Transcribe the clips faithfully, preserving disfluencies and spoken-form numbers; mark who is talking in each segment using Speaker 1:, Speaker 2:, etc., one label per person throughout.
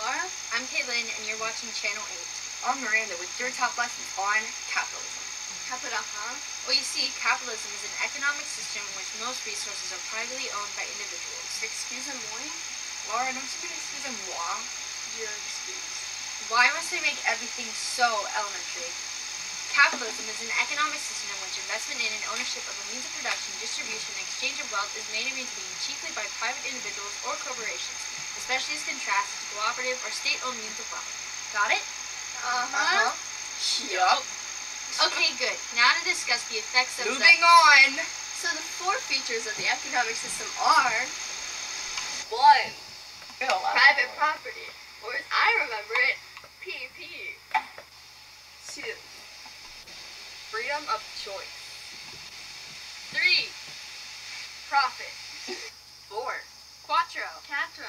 Speaker 1: Laura.
Speaker 2: I'm Caitlin, and you're watching Channel eight.
Speaker 3: I'm Miranda with your top lessons on capitalism.
Speaker 1: Capital, huh?
Speaker 2: Well, you see, capitalism is an economic system in which most resources are privately owned by individuals.
Speaker 1: Excusez-moi?
Speaker 3: Laura, don't you mean excusez-moi?
Speaker 1: You're excused.
Speaker 2: Why must I make everything so elementary? Capitalism is an economic system in which investment in and ownership of a means of production, distribution, and exchange of wealth is made and maintained chiefly by private individuals or corporations, especially as contrasted to cooperative or state-owned means of wealth. Got it?
Speaker 1: Uh-huh.
Speaker 3: Yup.
Speaker 2: Okay, good. Now to discuss the effects of
Speaker 3: Moving
Speaker 2: the...
Speaker 3: on.
Speaker 1: So the four features of the economic system are one, private property, or as I remember it, P P. Two, freedom of choice. Three, profit. Four,
Speaker 2: Quattro.
Speaker 1: Catra.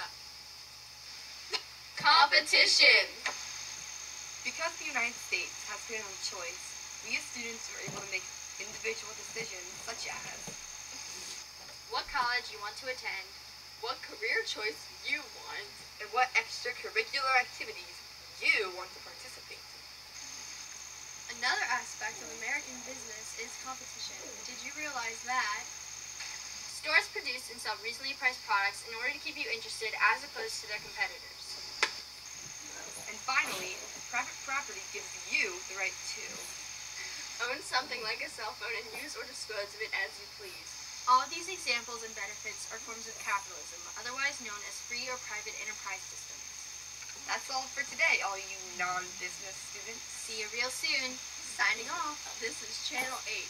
Speaker 1: Competition.
Speaker 3: Because the United States has freedom of choice, we as students are able to make individual decisions such as
Speaker 2: What college you want to attend,
Speaker 1: What career choice you want.
Speaker 3: and what extracurricular activities you want to participate in.
Speaker 1: Another aspect of American business is competition. Did you realize that?
Speaker 2: stores produce and sell reasonably priced products in order to keep you interested as opposed to their competitors.
Speaker 3: And finally, private property gives you the right to
Speaker 1: Own something like a cell phone and use or dispose of it as you please.
Speaker 2: All of these examples and benefits are forms of capitalism, otherwise known as free or private enterprise systems.
Speaker 3: That's all for today, all you non-business students.
Speaker 2: See you real soon.
Speaker 1: Signing off, this is Channel eight.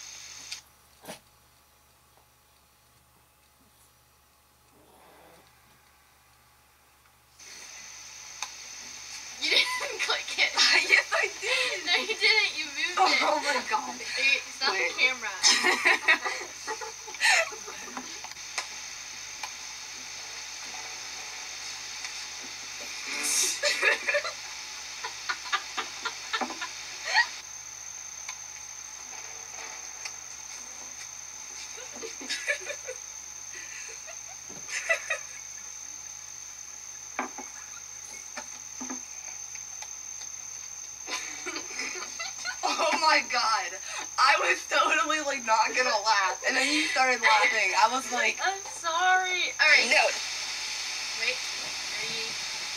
Speaker 1: You didn't click it.
Speaker 3: Yes, I did.
Speaker 1: No, you didn't. You moved it.
Speaker 3: Oh my god.
Speaker 1: Hey, stop
Speaker 3: Wait.
Speaker 1: the camera.
Speaker 3: Oh my god. I was totally like not gonna laugh. And then you started laughing. I was like,
Speaker 1: I'm sorry. All right.
Speaker 3: no.
Speaker 1: Wait. Ready?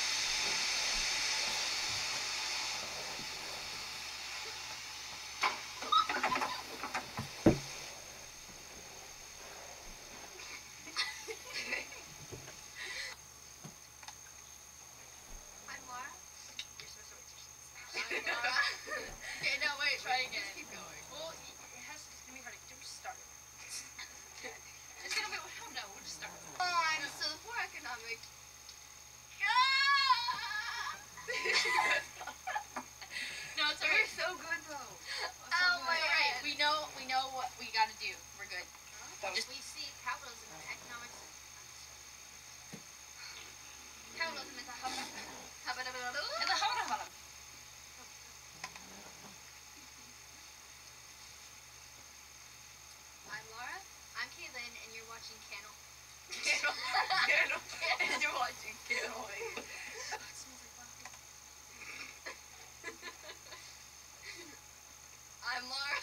Speaker 1: I'm Laura. You're supposed to wait till she stops. I'm Laura. Okay, no, wait. Try again. Just keep going.
Speaker 2: Well, it has to, it's gonna be hard to just start.
Speaker 1: Just gonna wait. Oh no, we'll just start.
Speaker 3: On.
Speaker 1: So the four economic. No, it's
Speaker 3: You're
Speaker 1: alright.
Speaker 3: so good though.
Speaker 1: Oh my god. We know. We know what we gotta do. We're good.
Speaker 3: That was-
Speaker 2: Just we see capitalism and economics. Capitalism is a hub.
Speaker 1: And the hana hana.
Speaker 2: I'm Laura. I'm Caitlin, and you're watching Channel.
Speaker 3: Candle. Candle. And you're watching Candle eight.
Speaker 2: Oh, it smells like coffee.
Speaker 1: I'm Laura.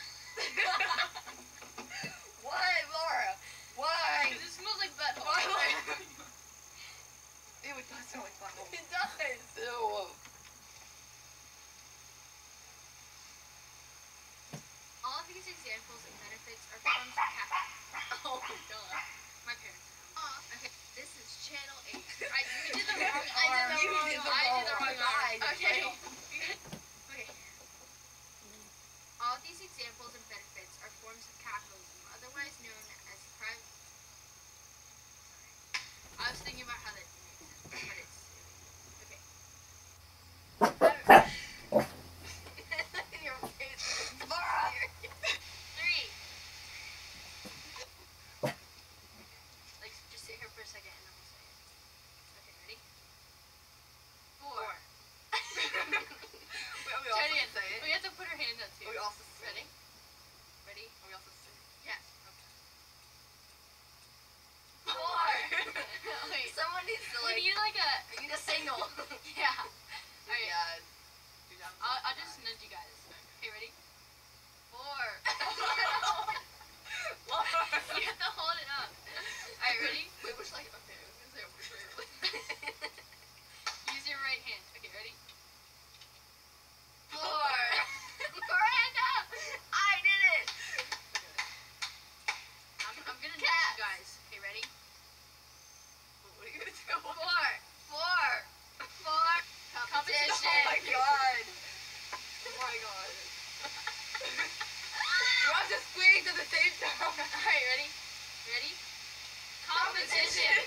Speaker 3: Why, Laura? Why?
Speaker 1: It smells like butthole.
Speaker 3: Why? Ew, it does smell like butthole.
Speaker 1: It does.
Speaker 3: Ew.
Speaker 2: All of these examples and benefits are forms of capitalism.
Speaker 1: Oh my god.
Speaker 2: My parents.
Speaker 1: Uh, okay, this is Channel eight.
Speaker 2: I, you did the wrong
Speaker 1: I did
Speaker 2: arm.
Speaker 1: the
Speaker 3: You
Speaker 1: wrong
Speaker 3: did the
Speaker 1: I did the
Speaker 3: wrong
Speaker 1: wrong
Speaker 3: side.
Speaker 1: arm. Okay.
Speaker 2: Okay. All of these examples and benefits are forms of capitalism, otherwise known as private. Sorry. I was thinking about how that makes sense, but it's okay.
Speaker 3: signal.
Speaker 2: Yeah. Alright.
Speaker 3: Yeah.
Speaker 2: I'll, I'll just nudge you guys. Okay, ready? Four. You have to hold it up. Alright, ready?
Speaker 3: Wait, which like okay, I was gonna say which way.
Speaker 2: Use your right hand. Okay, ready?
Speaker 3: Four.
Speaker 2: Miranda!
Speaker 3: I did it.
Speaker 2: I'm, I'm gonna nudge
Speaker 3: Cats.
Speaker 2: you guys. Okay, ready?
Speaker 3: What are you gonna do?
Speaker 2: Four.
Speaker 3: Four.
Speaker 2: Four. Competition.
Speaker 3: Oh my god. Oh my god. You have to squeeze at the same time.
Speaker 2: Alright, ready? Ready? Competition.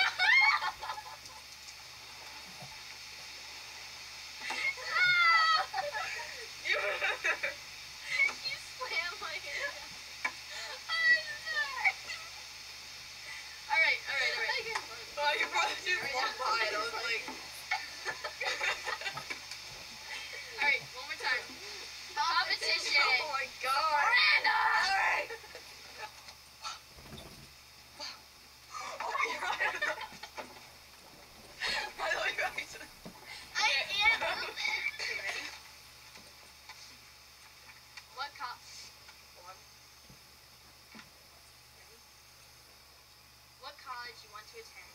Speaker 3: You
Speaker 2: You slammed my hand. I'm sorry. Alright, alright, alright.
Speaker 3: Oh, you probably just walked by and I was like,
Speaker 2: Alright, one more time. Competition.
Speaker 3: oh my god.
Speaker 2: Miranda!
Speaker 3: Alright. Oh my god. I thought you actually.
Speaker 2: I can't move it. Okay, ready? What co-
Speaker 3: One.
Speaker 2: Ready? What college you want to attend?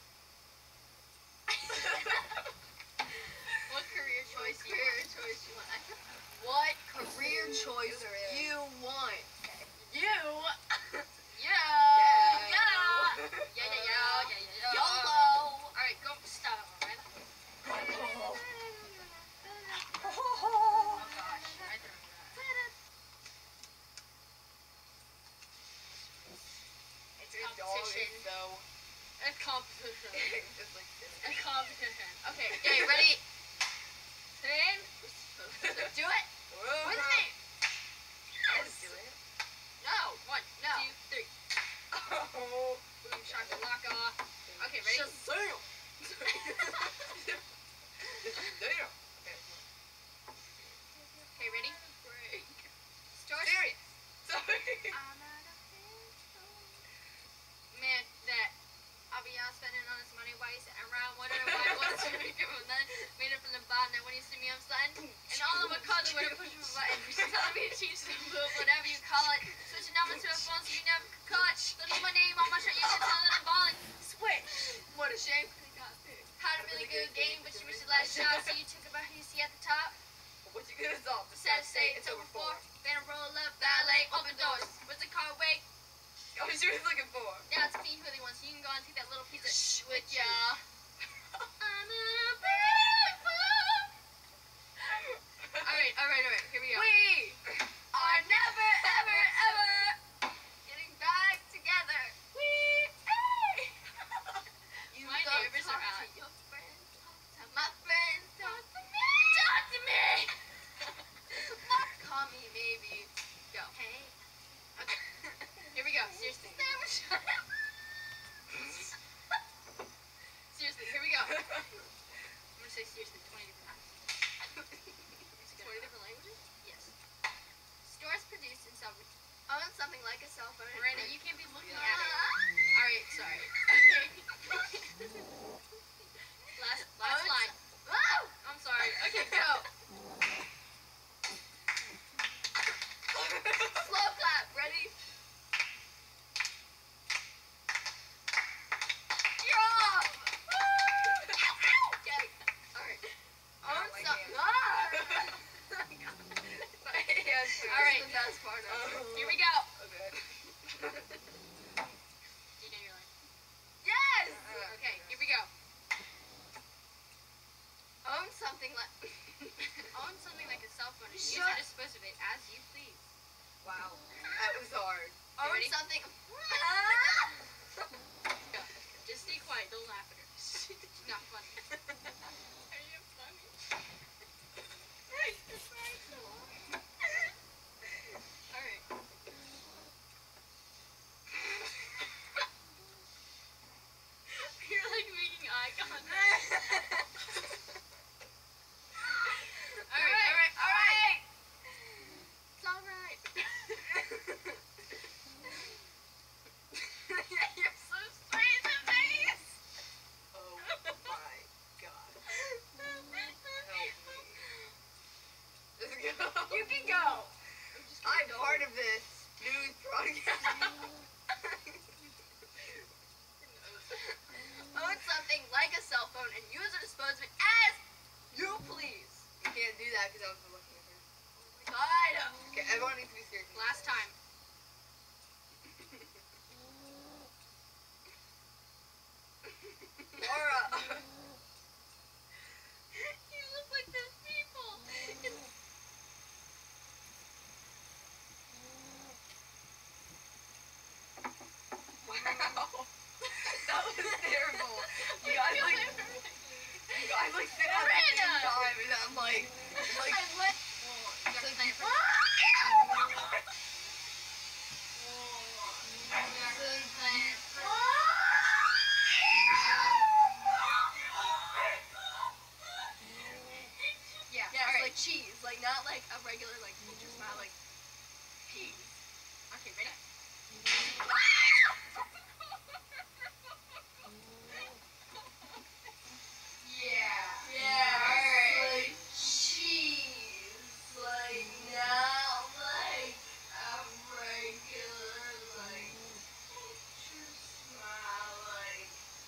Speaker 2: What career choice you
Speaker 3: career
Speaker 2: want?
Speaker 3: choice you want? What career choice you want? You.
Speaker 2: Yeah.
Speaker 3: Yeah.
Speaker 2: Yeah. Yeah, yeah, yeah, yeah, yeah, yeah.
Speaker 3: YOLO.
Speaker 2: Alright, go. Stop. Alright.
Speaker 3: Oh.
Speaker 2: Oh gosh. I don't know that. It's
Speaker 3: Your dog
Speaker 2: competition.
Speaker 3: is so.
Speaker 2: It's competition.
Speaker 3: Just like
Speaker 2: It's competition. Okay, okay, ready? Ten.
Speaker 3: do it.
Speaker 2: What's the name?
Speaker 3: Yes. Do it.
Speaker 2: No. One,
Speaker 3: No.
Speaker 2: two, three.
Speaker 3: Oh.
Speaker 2: Boom, shakalaka. Okay, ready?
Speaker 3: Shazam. Damn. Okay.
Speaker 2: Okay, ready?
Speaker 3: Break.
Speaker 2: Start.
Speaker 3: Serious. Sorry.
Speaker 2: Man, that I'll be out spending all this money while you sitting around wondering why I wasn't doing it from nothing. Made it from the bottom, and when you see me, I'm sliding. And all of my cars are gonna push a button. You're telling me to teach the move, whatever you call it. Switching numbers to a phone so you never could call it. Don't need my name on my shirt, you can tell that I'm balling. Switch.
Speaker 3: What a shame.
Speaker 2: Had a really good game, but you missed the last shot, so you took about who you see at the top.
Speaker 3: What you gonna solve?
Speaker 2: Said say it's over four. Then roll up, ballet, open doors. What's the car wait?
Speaker 3: Oh, she was looking for.
Speaker 2: Now it's me who they want, so you can go and take that little piece of
Speaker 3: Shh,
Speaker 2: with ya. I'm in a Alright, alright, alright, here we go.
Speaker 3: We are never, ever, ever getting back together. We. Hey. You
Speaker 2: My
Speaker 3: go
Speaker 2: neighbors
Speaker 3: talk
Speaker 2: are out.
Speaker 3: to your friends, talk to my friends, talk to me.
Speaker 2: Talk to me!
Speaker 3: Call me maybe. Go.
Speaker 2: Hey. Okay. Here we go, seriously. Seriously, here we go. I'm gonna say seriously twenty different times.
Speaker 3: twenty different languages?
Speaker 2: Yes. Stores produced and sell.
Speaker 3: Own something like a cell phone.
Speaker 2: Miranda, you can't be looking at it.
Speaker 3: Ah.
Speaker 2: Alright, sorry. last last
Speaker 3: Own
Speaker 2: line.
Speaker 3: Oh!
Speaker 2: I'm sorry. Okay, go.
Speaker 3: Slow clap. Ready? You're off. Woo! Ow, ow. Okay. All right. Own
Speaker 2: my
Speaker 3: something.
Speaker 2: hand.
Speaker 3: Ah! My hand.
Speaker 2: All right.
Speaker 3: The best part of it.
Speaker 2: Here we go.
Speaker 3: Okay.
Speaker 2: You know your line.
Speaker 3: Yes.
Speaker 2: Okay, here we go.
Speaker 3: Own something like.
Speaker 2: Own something like a cell phone and use
Speaker 3: Shut-
Speaker 2: or dispose of it as you please.
Speaker 3: Wow. That was hard.
Speaker 2: You
Speaker 3: Own
Speaker 2: ready?
Speaker 3: something.
Speaker 2: Go. Just stay quiet. Don't laugh at her. She's not funny. Are you funny? Alright. You're like making eye contact. Alright, alright, alright! It's alright.
Speaker 3: You're so strange in face. Oh my god.
Speaker 1: phone and use or dispose of it as you please.
Speaker 3: You can't do that because I was looking at her.
Speaker 1: God.
Speaker 3: Okay, everyone needs to be serious.
Speaker 1: Last time.
Speaker 3: Laura.
Speaker 1: You look like those people. It's
Speaker 3: Wow. That was terrible. You guys like, you guys like sit at the same
Speaker 1: Miranda.
Speaker 3: time and I'm like, like,
Speaker 1: I went.
Speaker 2: You have to plan it for Yeah,
Speaker 1: Yeah,
Speaker 2: alright.
Speaker 1: like cheese, like not like a regular like future smile, like cheese.
Speaker 2: Okay, ready? Yeah.
Speaker 1: Yeah,
Speaker 2: Alright.
Speaker 1: like cheese, like not like a regular like future smile, like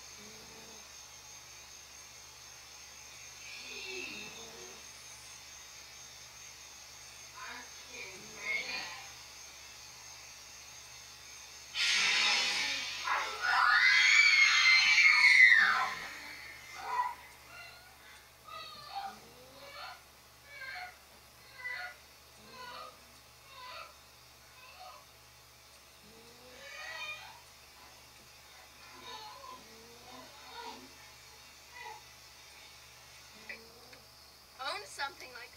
Speaker 1: cheese. Okay, ready? Own something like